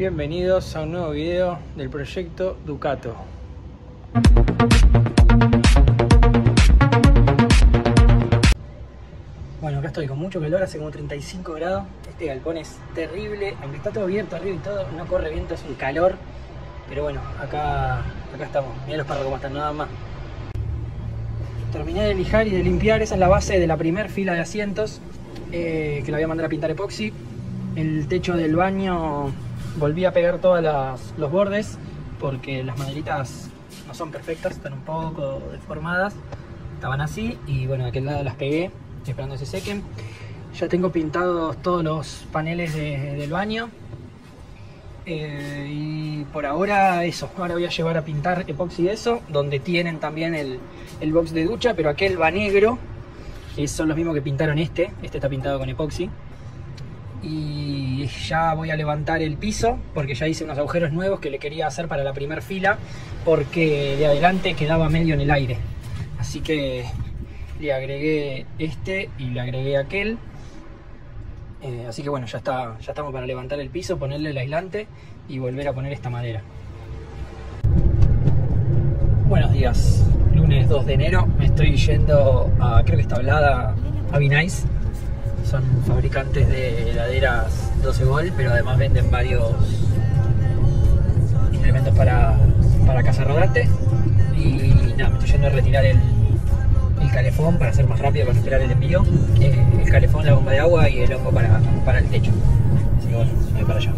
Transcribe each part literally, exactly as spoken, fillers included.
Bienvenidos a un nuevo video del proyecto Ducato. Bueno, acá estoy con mucho calor, hace como treinta y cinco grados. Este galpón es terrible, aunque está todo abierto arriba y todo, no corre viento, es un calor. Pero bueno, acá, acá estamos. Mirá los perros cómo están, nada más. Terminé de lijar y de limpiar, esa es la base de la primera fila de asientos, eh, que la voy a mandar a pintar epoxi. El techo del baño volví a pegar todos los bordes porque las maderitas no son perfectas, están un poco deformadas, estaban así y bueno, de aquel lado las pegué, esperando que se sequen. Ya tengo pintados todos los paneles de, del baño, eh, y por ahora eso. Ahora voy a llevar a pintar epoxi de eso, donde tienen también el, el box de ducha, pero aquel va negro, que son los mismos que pintaron este. Este está pintado con epoxi. Y ya voy a levantar el piso porque ya hice unos agujeros nuevos que le quería hacer para la primera fila, porque de adelante quedaba medio en el aire, así que le agregué este y le agregué aquel, eh, así que bueno, ya está, ya estamos para levantar el piso, ponerle el aislante y volver a poner esta madera. Buenos días, lunes dos de enero, me estoy yendo a, creo que está hablada, a Vinais. Son fabricantes de heladeras doce volt, pero además venden varios implementos para, para casa rodante. Y nada, me estoy yendo a retirar el, el calefón para hacer más rápido, para esperar el envío. Eh, el calefón, la bomba de agua y el hongo para, para el techo. Así que bueno, me voy para allá.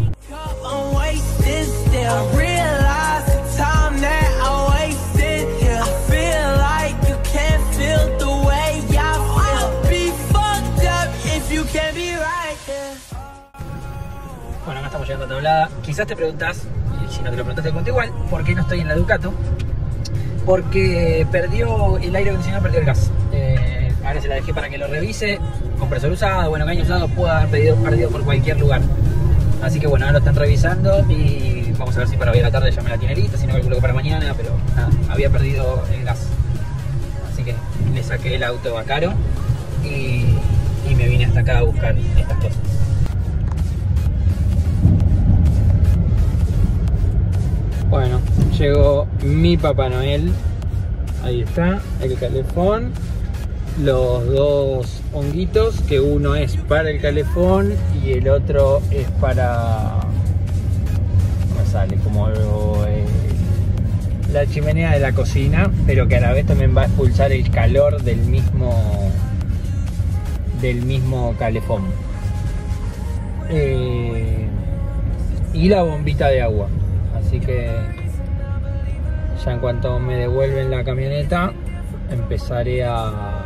Bueno, acá estamos llegando a Tablada. Quizás te preguntas, y si no te lo preguntas te cuento igual, ¿por qué no estoy en la Ducato? Porque perdió el aire acondicionado, perdió el gas. Eh, ahora se la dejé para que lo revise. Compresor usado, bueno, caño usado, pudo haber perdido, perdido por cualquier lugar. Así que bueno, ahora lo están revisando y vamos a ver si para hoy a la tarde ya me la tiene lista, si no calculo que para mañana, pero nada, había perdido el gas. Así que le saqué el auto a Caro y, y me vine hasta acá a buscar estas cosas. Bueno, llegó mi Papá Noel. Ahí está, el calefón. Los dos honguitos, que uno es para el calefón y el otro es para... ¿Cómo sale? Como eh, la chimenea de la cocina, pero que a la vez también va a expulsar el calor del mismo, del mismo calefón. Eh, y la bombita de agua. Así que ya en cuanto me devuelven la camioneta empezaré a,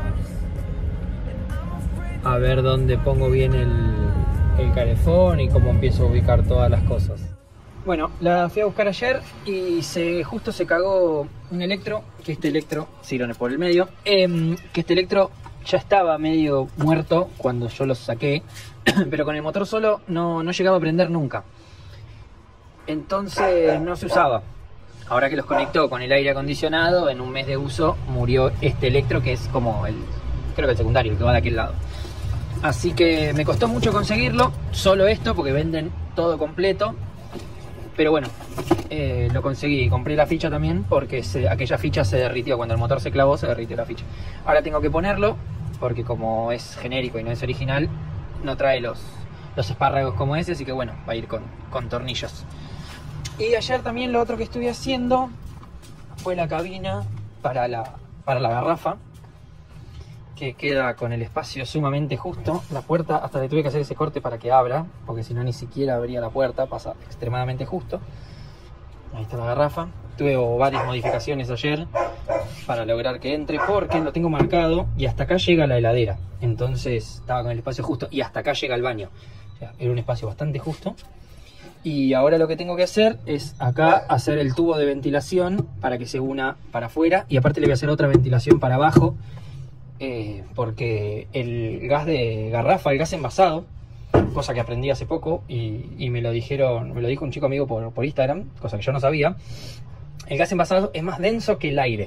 a ver dónde pongo bien el, el calefón y cómo empiezo a ubicar todas las cosas. Bueno, la fui a buscar ayer y se, justo se cagó un electro, que este electro, sirones por el medio, eh, que este electro ya estaba medio muerto cuando yo lo saqué, pero con el motor solo no, no llegaba a prender nunca. Entonces no se usaba. Ahora que los conectó con el aire acondicionado, en un mes de uso murió este electro, que es como el, creo que el secundario, el que va de aquel lado. Así que me costó mucho conseguirlo, solo esto, porque venden todo completo. Pero bueno, eh, lo conseguí. Compré la ficha también, porque se, aquella ficha se derritió. Cuando el motor se clavó, se derritió la ficha. Ahora tengo que ponerlo, porque como es genérico y no es original, no trae los, los espárragos como ese, así que bueno, va a ir con, con tornillos. Y ayer también lo otro que estuve haciendo fue la cabina para la, para la garrafa, que queda con el espacio sumamente justo. La puerta, hasta le tuve que hacer ese corte para que abra, porque si no ni siquiera abría la puerta, pasa extremadamente justo. Ahí está la garrafa. Tuve varias modificaciones ayer para lograr que entre, porque lo tengo marcado y hasta acá llega la heladera. Entonces estaba con el espacio justo y hasta acá llega el baño. O sea, era un espacio bastante justo. Y ahora lo que tengo que hacer es acá hacer el tubo de ventilación para que se una para afuera, y aparte le voy a hacer otra ventilación para abajo, eh, porque el gas de garrafa, el gas envasado, cosa que aprendí hace poco y, y me lo dijeron, me lo dijo un chico amigo por, por Instagram, cosa que yo no sabía, el gas envasado es más denso que el aire.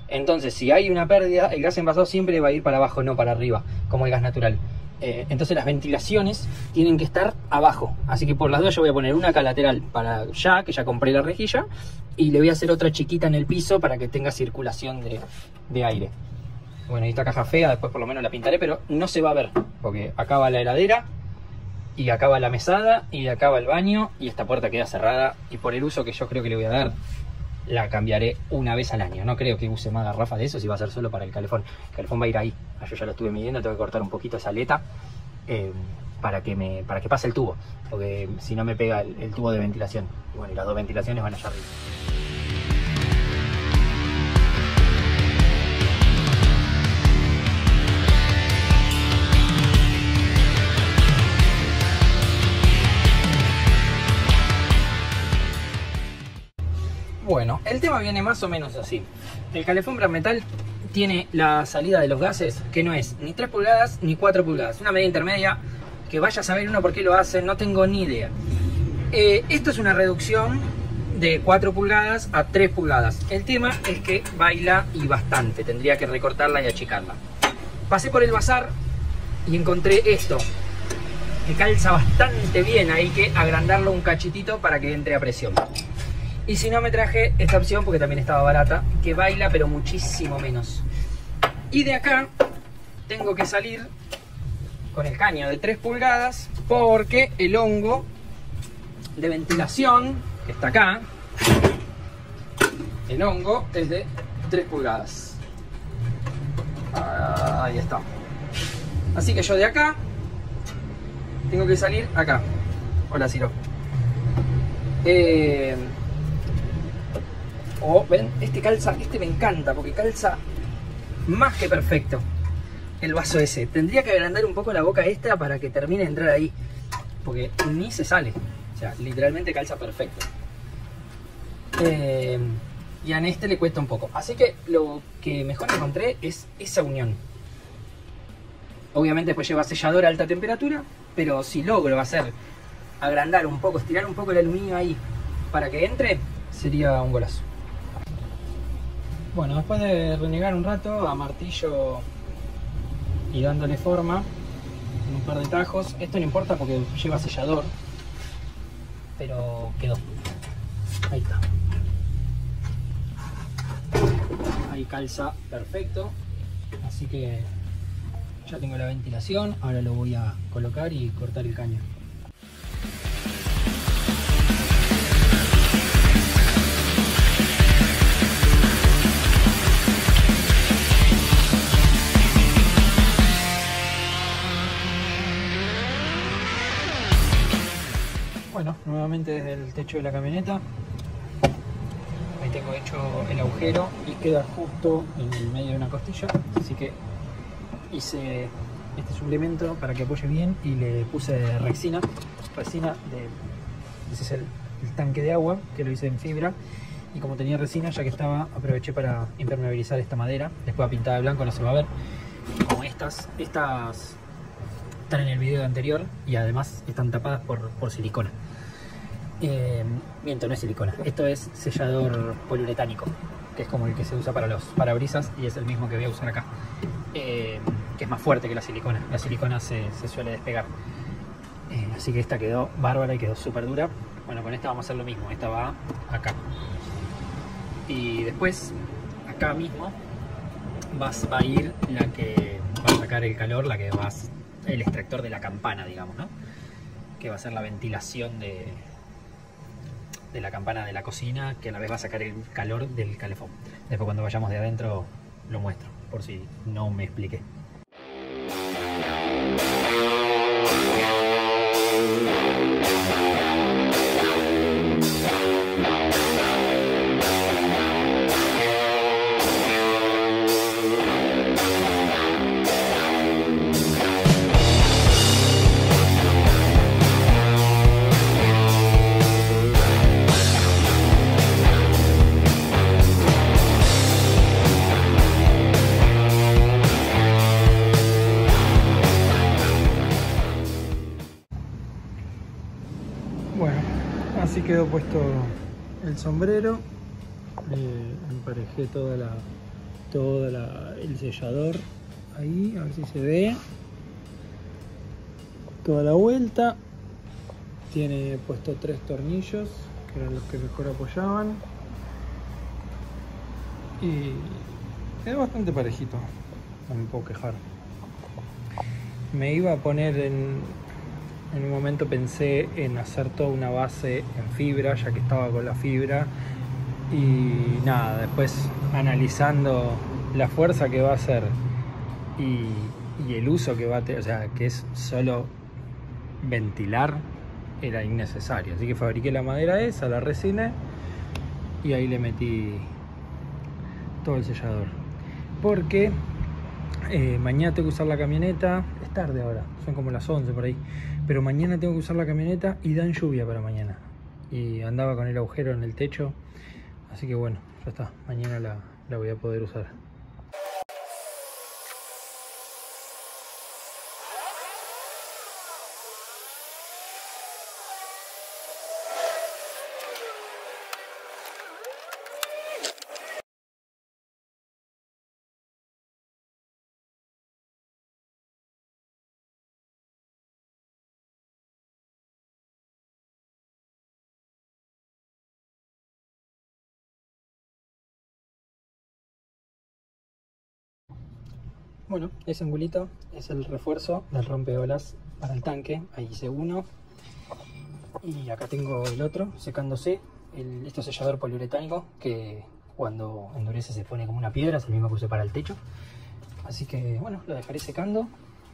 Entonces, si hay una pérdida, el gas envasado siempre va a ir para abajo, no para arriba, como el gas natural. Eh, entonces las ventilaciones tienen que estar abajo. Así que por las dos yo voy a poner una acá lateral para ya, que ya compré la rejilla. Y le voy a hacer otra chiquita en el piso para que tenga circulación de, de aire. Bueno, y esta caja fea, después por lo menos la pintaré, pero no se va a ver. Porque acá va la heladera, y acá va la mesada, y acá va el baño, y esta puerta queda cerrada. Y por el uso que yo creo que le voy a dar, la cambiaré una vez al año. No creo que use más garrafas de eso, si va a ser solo para el calefón. El calefón va a ir ahí. Yo ya lo estuve midiendo, tengo que cortar un poquito esa aleta eh, para, que me, para que pase el tubo, porque si no me pega el, el tubo de ventilación. Y bueno, y las dos ventilaciones van allá arriba. Bueno, el tema viene más o menos así. El calefón Brasmetal tiene la salida de los gases, que no es ni tres pulgadas ni cuatro pulgadas. Una medida intermedia, que vaya a saber uno por qué lo hace, no tengo ni idea. Eh, esto es una reducción de cuatro pulgadas a tres pulgadas. El tema es que baila y bastante. Tendría que recortarla y achicarla. Pasé por el bazar y encontré esto, que calza bastante bien. Hay que agrandarlo un cachitito para que entre a presión. Y si no, me traje esta opción porque también estaba barata, que baila pero muchísimo menos. Y de acá tengo que salir con el caño de tres pulgadas porque el hongo de ventilación que está acá, el hongo es de tres pulgadas. Ahí está. Así que yo de acá tengo que salir acá. Hola, Ciro. Eh... Oh, ven, este calza, este me encanta porque calza más que perfecto el vaso ese. Tendría que agrandar un poco la boca esta para que termine de entrar ahí, porque ni se sale. O sea, literalmente calza perfecto. Eh, y a este le cuesta un poco. Así que lo que mejor encontré es esa unión. Obviamente después lleva sellador a alta temperatura, pero si logro hacer agrandar un poco, estirar un poco el aluminio ahí para que entre, sería un golazo. Bueno, después de renegar un rato a martillo y dándole forma en un par de tajos, esto no importa porque lleva sellador, pero quedó. Ahí está. Ahí calza perfecto, así que ya tengo la ventilación. Ahora lo voy a colocar y cortar el caño. Bueno, nuevamente desde el techo de la camioneta, ahí tengo hecho el agujero y queda justo en el medio de una costilla, así que hice este suplemento para que apoye bien y le puse resina, resina de, ese es el, el tanque de agua que lo hice en fibra, y como tenía resina, ya que estaba, aproveché para impermeabilizar esta madera. Después pintada de blanco no se va a ver, como estas, estas están en el video anterior y además están tapadas por, por silicona. Eh, miento, no es silicona, esto es sellador poliuretánico, que es como el que se usa para los parabrisas y es el mismo que voy a usar acá, eh, que es más fuerte que la silicona. La silicona se, se suele despegar, eh, así que esta quedó bárbara y quedó súper dura. Bueno, con esta vamos a hacer lo mismo, esta va acá y después acá mismo vas, va a ir la que va a sacar el calor, la que va a, el extractor de la campana, digamos, ¿no? Que va a ser la ventilación de de la campana de la cocina, que a la vez va a sacar el calor del calefón. Después cuando vayamos de adentro lo muestro, por si no me expliqué. Así quedó puesto el sombrero, le emparejé toda la, todo la, el sellador ahí, a ver si se ve. Toda la vuelta. Tiene puesto tres tornillos, que eran los que mejor apoyaban. Y es bastante parejito, no me puedo quejar. Me iba a poner en, en un momento pensé en hacer toda una base en fibra, ya que estaba con la fibra. Y nada, después analizando la fuerza que va a hacer y, y el uso que va a tener, o sea, que es solo ventilar, era innecesario. Así que fabriqué la madera esa, la resiné y ahí le metí todo el sellador. Porque eh, mañana tengo que usar la camioneta, es tarde ahora, son como las once por ahí, pero mañana tengo que usar la camioneta y dan lluvia para mañana. Y andaba con el agujero en el techo, así que bueno, ya está, mañana la, la voy a poder usar. Bueno, ese angulito es el refuerzo del rompeolas para el tanque. Ahí hice uno. Y acá tengo el otro secándose. El, esto es sellador poliuretánico que cuando endurece se pone como una piedra. Es el mismo que usé para el techo. Así que bueno, lo dejaré secando.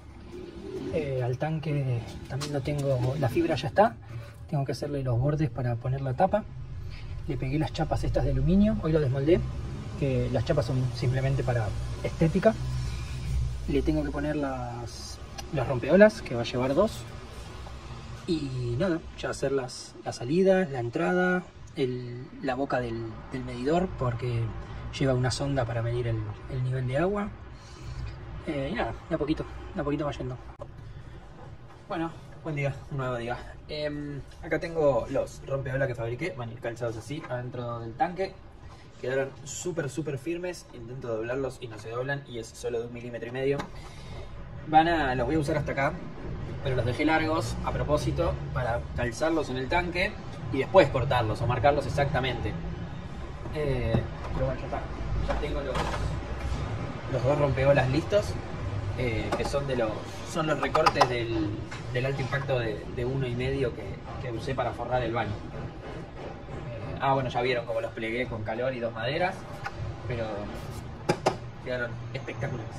Eh, al tanque también lo tengo, la fibra ya está. Tengo que hacerle los bordes para poner la tapa. Le pegué las chapas estas de aluminio. Hoy lo desmoldé. Que las chapas son simplemente para estética. Le tengo que poner las, las rompeolas, que va a llevar dos. Y nada, ya hacer las, las salidas, la entrada, el, la boca del, del medidor, porque lleva una sonda para medir el, el nivel de agua. Eh, y nada, de a poquito, de a poquito va yendo. Bueno, buen día, un nuevo día. Eh, acá tengo los rompeolas que fabriqué, van a ir calzados así, adentro del tanque. Quedaron súper súper firmes, intento doblarlos y no se doblan y es solo de un milímetro y medio. Van a, los voy a usar hasta acá, pero los dejé largos a propósito para calzarlos en el tanque y después cortarlos o marcarlos exactamente. Eh, pero bueno, ya está, ya tengo los, los dos rompeolas listos, eh, que son de los son los recortes del, del alto impacto de, de uno y medio que, que usé para forrar el baño. Ah, bueno, ya vieron cómo los plegué con calor y dos maderas, pero quedaron espectaculares.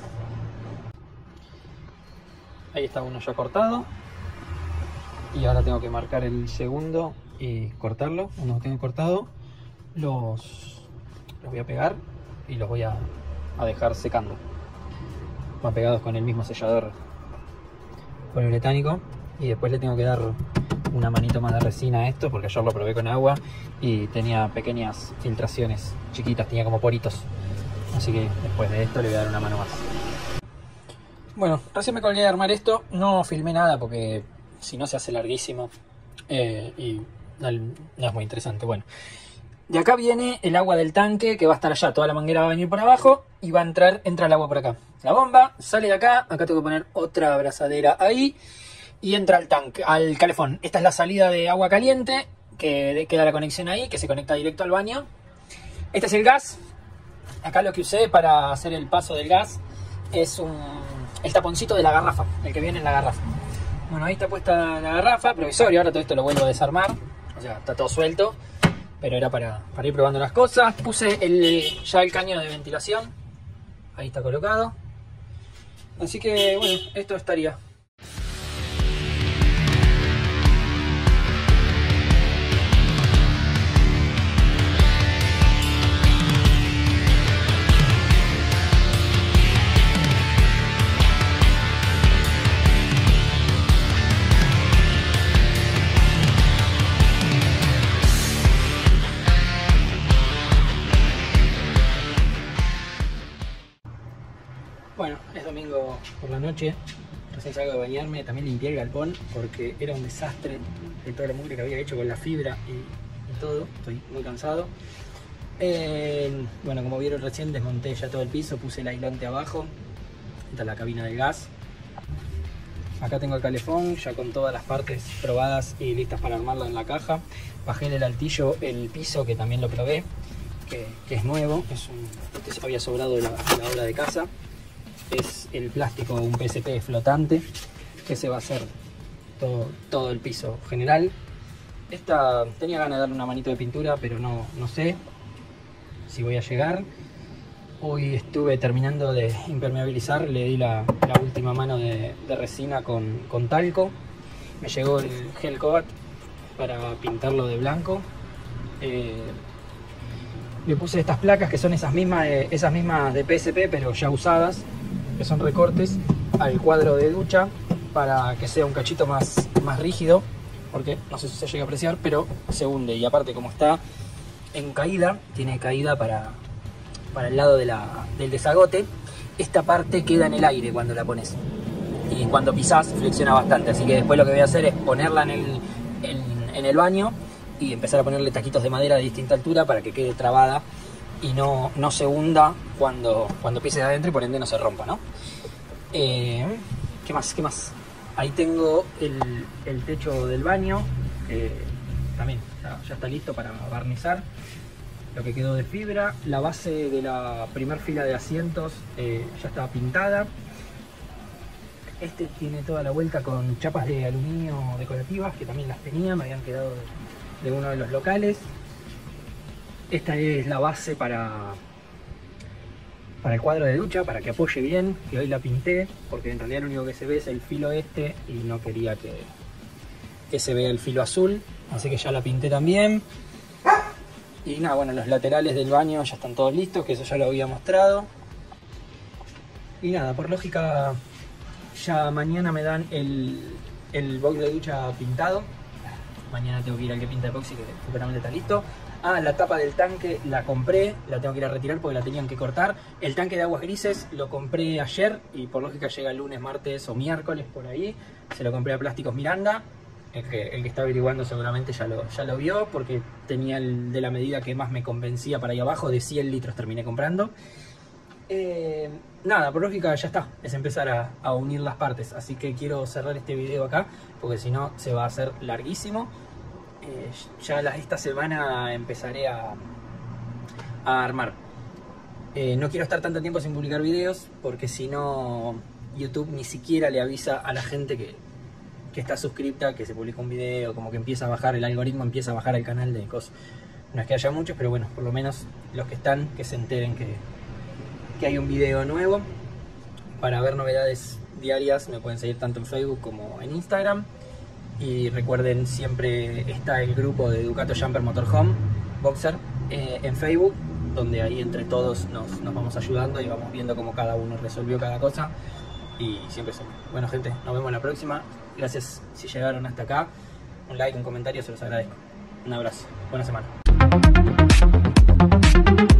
Ahí está uno ya cortado. Y ahora tengo que marcar el segundo y cortarlo. Uno lo tengo cortado. Los, los voy a pegar y los voy a, a dejar secando. Van pegados con el mismo sellador poliuretánico. Y después le tengo que dar una manito más de resina a esto, porque ayer lo probé con agua y tenía pequeñas filtraciones chiquitas, tenía como poritos. Así que después de esto le voy a dar una mano más. Bueno, recién me colgué de armar esto, no filmé nada porque si no se hace larguísimo eh, y no, no es muy interesante. Bueno, de acá viene el agua del tanque que va a estar allá, toda la manguera va a venir por abajo y va a entrar, entra el agua por acá. La bomba sale de acá, acá tengo que poner otra abrazadera ahí. Y entra al tanque, al calefón. Esta es la salida de agua caliente, que queda la conexión ahí, que se conecta directo al baño. Este es el gas. Acá lo que usé para hacer el paso del gas es un, el taponcito de la garrafa, el que viene en la garrafa. Bueno, ahí está puesta la garrafa, provisorio. Ahora todo esto lo vuelvo a desarmar. O sea, está todo suelto, pero era para, para ir probando las cosas. Puse el, ya el caño de ventilación. Ahí está colocado. Así que, bueno, esto estaría. Bueno, es domingo por la noche, recién salgo de bañarme, también limpié el galpón porque era un desastre de toda la mugre que había hecho con la fibra y, y todo, estoy muy cansado. Eh, bueno, como vieron recién, desmonté ya todo el piso, puse el aislante abajo. Esta es la cabina del gas. Acá tengo el calefón, ya con todas las partes probadas y listas para armarla en la caja. Bajé en el altillo el piso, que también lo probé, que, que es nuevo. Es un, este había sobrado de la, de la obra de casa. Es el plástico, un P S P flotante, que se va a hacer todo, todo el piso general. Esta tenía ganas de darle una manito de pintura, pero no, no sé si voy a llegar. Hoy estuve terminando de impermeabilizar, le di la, la última mano de, de resina con, con talco. Me llegó el gel coat para pintarlo de blanco. Eh, le puse estas placas que son esas mismas, de, esas mismas de P S P, pero ya usadas, que son recortes, al cuadro de ducha para que sea un cachito más, más rígido, porque no sé si se llega a apreciar, pero se hunde. Y aparte, como está en caída, tiene caída para, para el lado de la, del desagote, esta parte queda en el aire cuando la pones. Y cuando pisás flexiona bastante, así que después lo que voy a hacer es ponerla en el, en, en el baño y empezar a ponerle taquitos de madera de distinta altura para que quede trabada y no, no se hunda cuando, cuando pises adentro y por ende no se rompa, ¿no? Eh, ¿Qué más? ¿Qué más? Ahí tengo el, el techo del baño, que también ya, ya está listo para barnizar. Lo que quedó de fibra, la base de la primera fila de asientos eh, ya está pintada. Este tiene toda la vuelta con chapas de aluminio decorativas, que también las tenía, me habían quedado de, de uno de los locales. Esta es la base para, para el cuadro de ducha, para que apoye bien, que hoy la pinté, porque en realidad lo único que se ve es el filo este y no quería que, que se vea el filo azul, así que ya la pinté también. Y nada, bueno, los laterales del baño ya están todos listos, que eso ya lo había mostrado. Y nada, por lógica, ya mañana me dan el, el box de ducha pintado. Mañana tengo que ir al que pinta epoxi, que seguramente está listo. Ah, la tapa del tanque la compré, la tengo que ir a retirar porque la tenían que cortar. El tanque de aguas grises lo compré ayer y por lógica llega el lunes, martes o miércoles por ahí. Se lo compré a Plásticos Miranda. El que, el que está averiguando seguramente ya lo, ya lo vio, porque tenía el de la medida que más me convencía para ahí abajo, de cien litros terminé comprando. Eh, nada, por lógica ya está, es empezar a, a unir las partes, así que quiero cerrar este video acá, porque si no se va a hacer larguísimo. Eh, ya la, esta semana empezaré a, a armar. Eh, no quiero estar tanto tiempo sin publicar videos, porque si no YouTube ni siquiera le avisa a la gente que que está suscripta, que se publica un video, como que empieza a bajar, el algoritmo empieza a bajar al canal de cosas. No es que haya muchos, pero bueno, por lo menos los que están, que se enteren que, que hay un video nuevo. Para ver novedades diarias me pueden seguir tanto en Facebook como en Instagram. Y recuerden, siempre está el grupo de Ducato Jumper Motorhome Boxer eh, en Facebook, donde ahí entre todos nos, nos vamos ayudando y vamos viendo cómo cada uno resolvió cada cosa. Y siempre se... Bueno, gente, nos vemos la próxima. Gracias si llegaron hasta acá. Un like, un comentario, se los agradezco. Un abrazo. Buena semana.